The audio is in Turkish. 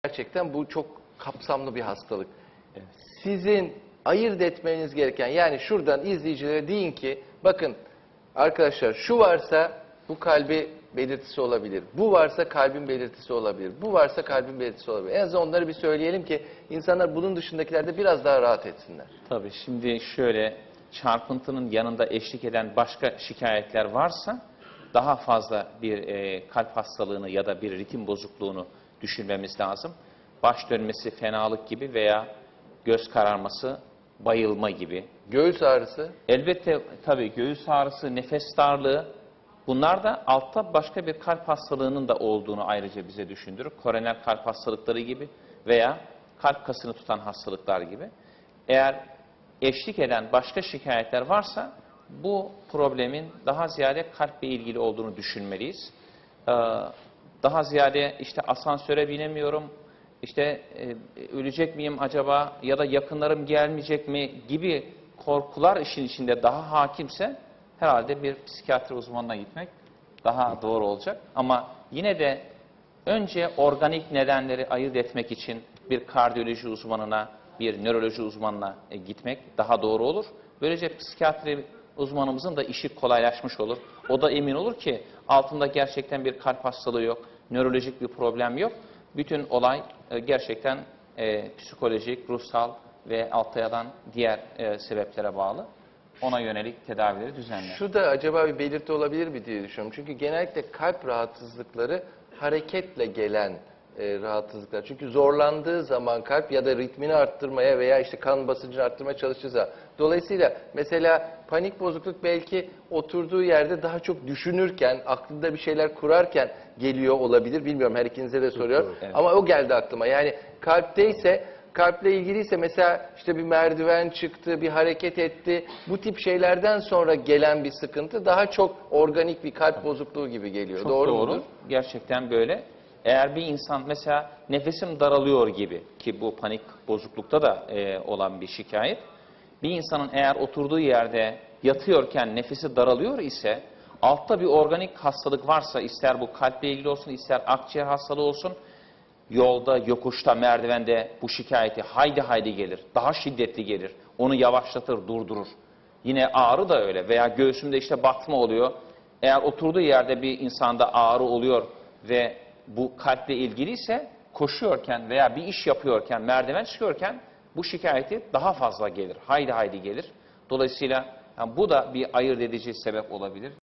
Gerçekten bu çok kapsamlı bir hastalık. Sizin ayırt etmeniz gereken, yani şuradan izleyicilere deyin ki bakın arkadaşlar, şu varsa bu kalbi belirtisi olabilir. Bu varsa kalbin belirtisi olabilir. Bu varsa kalbin belirtisi olabilir. En azından onları bir söyleyelim ki insanlar bunun dışındakilerde biraz daha rahat etsinler. Tabii şimdi şöyle, çarpıntının yanında eşlik eden başka şikayetler varsa daha fazla bir kalp hastalığını ya da bir ritim bozukluğunu düşünmemiz lazım. Baş dönmesi, fenalık gibi veya göz kararması, bayılma gibi. Göğüs ağrısı? Elbette tabii göğüs ağrısı, nefes darlığı, bunlar da altta başka bir kalp hastalığının da olduğunu ayrıca bize düşündürür. Koroner kalp hastalıkları gibi veya kalp kasını tutan hastalıklar gibi. Eğer eşlik eden başka şikayetler varsa bu problemin daha ziyade kalple ilgili olduğunu düşünmeliyiz. Daha ziyade işte asansöre binemiyorum, işte ölecek miyim acaba ya da yakınlarım gelmeyecek mi gibi korkular işin içinde daha hakimse herhalde bir psikiyatri uzmanına gitmek daha doğru olacak. Ama yine de önce organik nedenleri ayırt etmek için bir kardiyoloji uzmanına, bir nöroloji uzmanına gitmek daha doğru olur. Böylece psikiyatri uzmanımızın da işi kolaylaşmış olur. O da emin olur ki altında gerçekten bir kalp hastalığı yok, nörolojik bir problem yok. Bütün olay gerçekten psikolojik, ruhsal ve altta yatan diğer sebeplere bağlı. Ona yönelik tedavileri düzenler. Şu da acaba bir belirti olabilir mi diye düşünüyorum. Çünkü genellikle kalp rahatsızlıkları hareketle gelen rahatsızlıklar. Çünkü zorlandığı zaman kalp ya da ritmini arttırmaya veya işte kan basıncını arttırmaya çalışırsa. Dolayısıyla mesela panik bozukluk belki oturduğu yerde daha çok düşünürken, aklında bir şeyler kurarken geliyor olabilir. Bilmiyorum, her ikinize de soruyorum. Evet. Ama o geldi aklıma. Yani kalpteyse, kalple ilgiliyse mesela işte bir merdiven çıktı, bir hareket etti. Bu tip şeylerden sonra gelen bir sıkıntı daha çok organik bir kalp bozukluğu gibi geliyor. Çok doğru doğru. mudur? Gerçekten böyle. Eğer bir insan mesela nefesim daralıyor gibi, ki bu panik bozuklukta da olan bir şikayet. Bir insanın eğer oturduğu yerde yatıyorken nefesi daralıyor ise altta bir organik hastalık varsa, ister bu kalple ilgili olsun, ister akciğer hastalığı olsun, yolda, yokuşta, merdivende bu şikayeti haydi haydi gelir. Daha şiddetli gelir. Onu yavaşlatır, durdurur. Yine ağrı da öyle veya göğsümde işte batma oluyor. Eğer oturduğu yerde bir insanda ağrı oluyor ve bu kalple ilgiliyse koşuyorken veya bir iş yapıyorken, merdiven çıkıyorken bu şikayeti daha fazla gelir. Haydi haydi gelir. Dolayısıyla yani bu da bir ayırt edici sebep olabilir.